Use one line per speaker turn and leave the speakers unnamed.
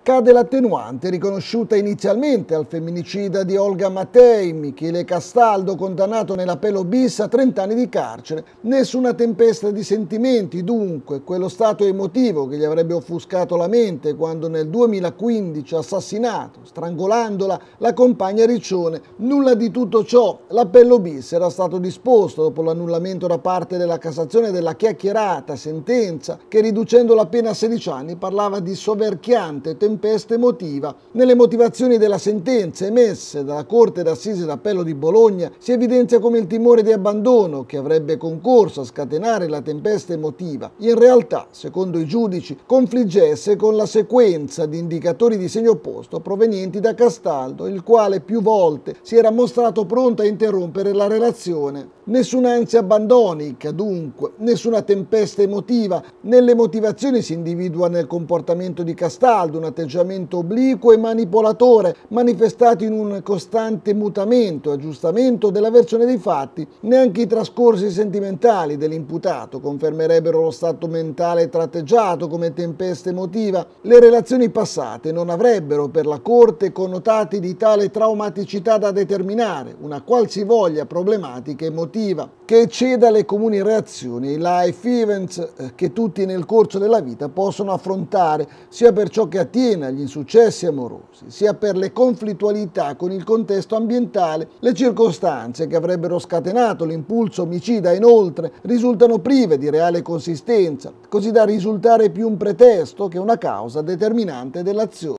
Cade l'attenuante riconosciuta inizialmente al femminicida di Olga Matei, Michele Castaldo, condannato nell'appello bis a 30 anni di carcere. Nessuna tempesta di sentimenti, dunque, quello stato emotivo che gli avrebbe offuscato la mente quando nel 2015 ha assassinato, strangolandola, la compagna Riccione. Nulla di tutto ciò. L'appello bis era stato disposto dopo l'annullamento da parte della Cassazione della chiacchierata sentenza che, riducendo la pena a 16 anni, parlava di soverchiante tempesta emotiva. Nelle motivazioni della sentenza emesse dalla Corte d'Assise d'Appello di Bologna si evidenzia come il timore di abbandono, che avrebbe concorso a scatenare la tempesta emotiva, in realtà, secondo i giudici, confliggesse con la sequenza di indicatori di segno opposto provenienti da Castaldo, il quale più volte si era mostrato pronto a interrompere la relazione. Nessuna ansia abbandonica, dunque, nessuna tempesta emotiva. Nelle motivazioni si individua nel comportamento di Castaldo un atteggiamento obliquo e manipolatore, manifestato in un costante mutamento e aggiustamento della versione dei fatti. Neanche i trascorsi sentimentali dell'imputato confermerebbero lo stato mentale tratteggiato come tempesta emotiva. Le relazioni passate non avrebbero per la Corte connotati di tale traumaticità da determinare una qualsivoglia problematica emotiva che ecceda le comuni reazioni ai life events che tutti nel corso della vita possono affrontare, sia per ciò che attiene agli insuccessi amorosi, sia per le conflittualità con il contesto ambientale. Le circostanze che avrebbero scatenato l'impulso omicida, inoltre, risultano prive di reale consistenza, così da risultare più un pretesto che una causa determinante dell'azione.